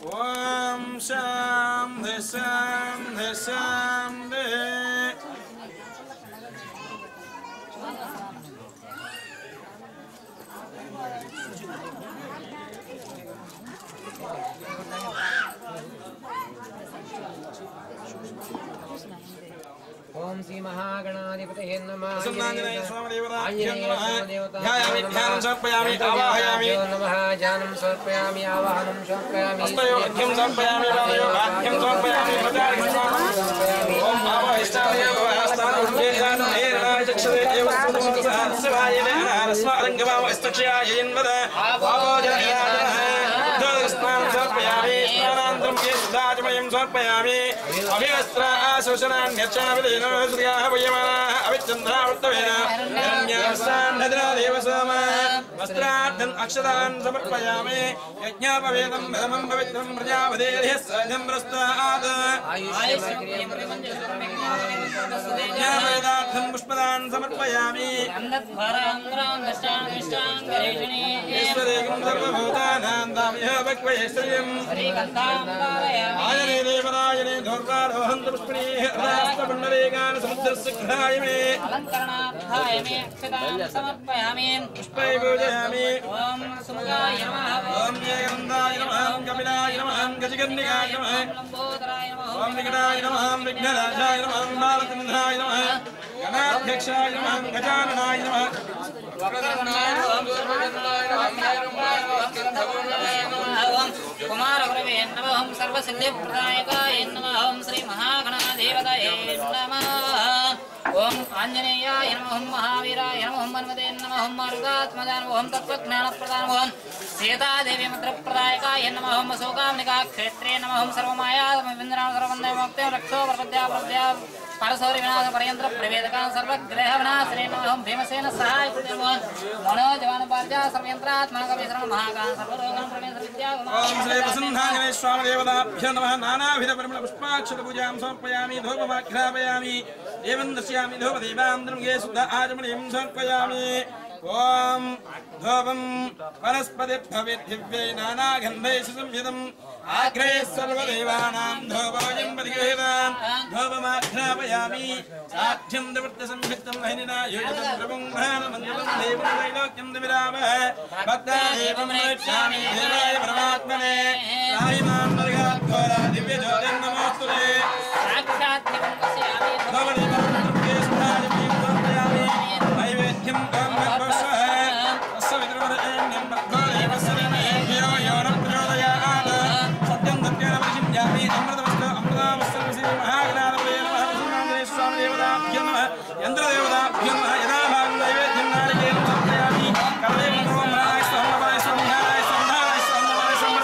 Om Shanti Shanti Shanti. ओम श्री महागणाधिपतये नमः। Anjaneya Swami ध्यानं समर्पयामि आवाहयामि नमः। ज्ञानं समर्पयामि आवाहनं समर्पयामि हस्तयोग्यं समर्पयामि पादयोगाख्यं समर्पयामि ओम आवाहिष्ठाय चक्षुरे एव सहस्रवायने रस्मारङ्गमावस्तक्षयाय यन्वद स्नानं समर्पयामि स्नानान्तरं केशदाचमयं समर्पयामि अभिवस्त्र आशोषणान्यच्छाविदेन श्रियाः वयमानाः अभिचन्द्रावृत्तवेन हिरण्यास्तान्धद्रादेव सोम वस्त्रार्थम् अक्षतान् समर्पयामि यज्ञोपवेदं धर्मं पवित्रं प्रजापतेः सजं प्रस्तात् यज्ञोपवेदार्थं पुष्पदान् समर्पयामि ईश्वरेकं सर्वभूतानां दाम्यः भक्वैश्वर्यम् आयने देवरायने धूर्वारोहन्तु पुष्पिणीः राष्ट्रपण्डरेकान् समुद्रस्य गृहाय मे अलङ्करणार्थाय मे अक्षतान् समर्पयामि पुष्पै पूजयामि ओम सुमुखाय नमः ओम जयगन्धाय नमः कपिलाय नमः गजकर्णिकाय नमः लम्बोदराय नमः ओम विकटाय नमः विघ्नराजाय नमः बालचन्द्राय नमः गणाध्यक्षाय नमः गजाननाय नमः कुमारगुरवे नमः ओम सर्वसिद्धिप्रदायकाय नमः ओम श्री महागणाधिपतये नमः ओम आंजनेयाय नमः ओम महावीराय नमः ओम हनुमते नमः ओम मारुतात्मजाय नमः ओम तत्त्वज्ञानप्रदाय नमः ओम सीतादेवी मंत्रप्रदायकाय नमः ओम अशोकाम्निका क्षेत्रे नमः ओम सर्वमायाविन्द्रां सर्ववन्दे मोक्ते रक्षो प्रपद्या प्रपद्या परसौरि विनाश पर्यंत्र प्रवेदकां सर्वग्रह विनाशने नमः ओम भीमसेन सहाय नमः मनोजवान पार्जा सर्वयंत्रात्मा कविश्रम महागां सर्वरोगां प्रमेश विद्या ओम श्री प्रसन्नांजनेय स्वामी देवताभ्यो नमः नानाविध परिमल पुष्पाक्षत पूजां समर्पयामि धूपमाघ्रापयामि एवं दर्शयामि धूपदीपान्तरं ये शुद्ध आचमनीं समर्पयामि ओम धूपं वनस्पतिभ्यः नानागन्धैः सुसंयुतम् आग्रे सर्वदेवानां धूपोऽयं परिगृहीताम् धूपमाघ्रापयामि साध्यं निवृत्तसंयुक्तं हरिणा योजितं प्रभुं भानमन्दिरं देवं त्रैलोक्यं विरामः भक्तादेवं रक्षामि देवाय परमात्मने राहिमां मर्गाद्घोरा दिव्यज्योतिं नमोऽस्तुते साक्षात् निवृत्तस्यामि धूपदीपान्तरं केशधारिणीं समर्पयामि नैवेद्यं यंत्रदेवताभ्यो नमः यदाभागं नैवेद्यं नारिकेलं समर्पयामि कर्णेन ओम राय स्वमनाय स्वमनाय स्वमनाय स्वमनाय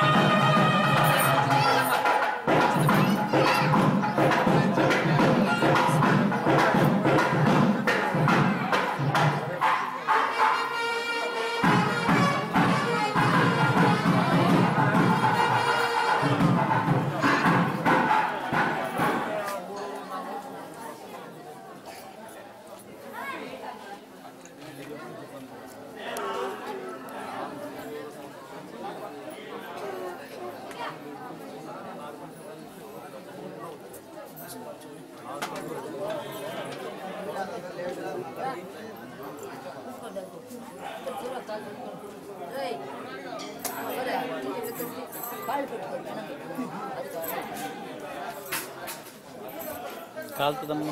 కాలుతుందమ్మ.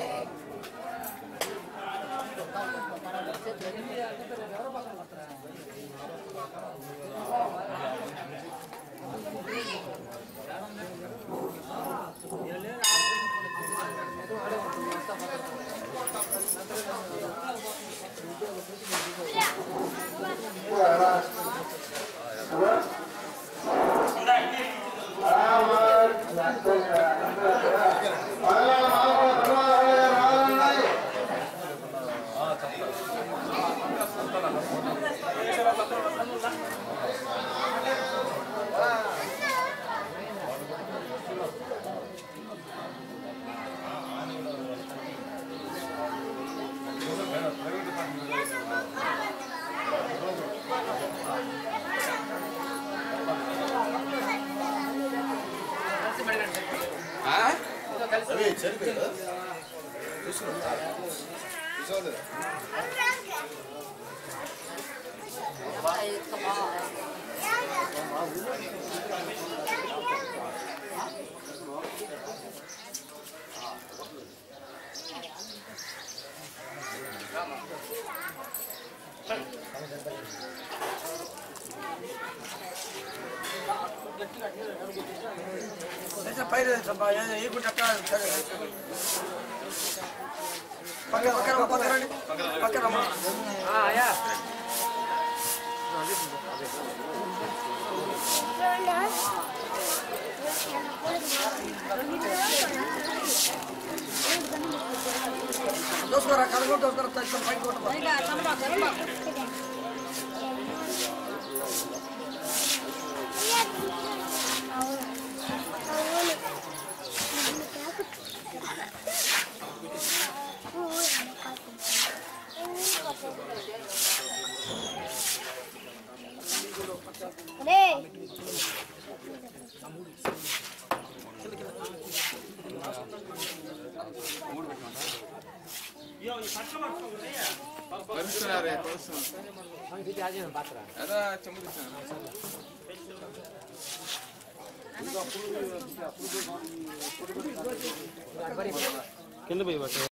కింద పోయి పట్టు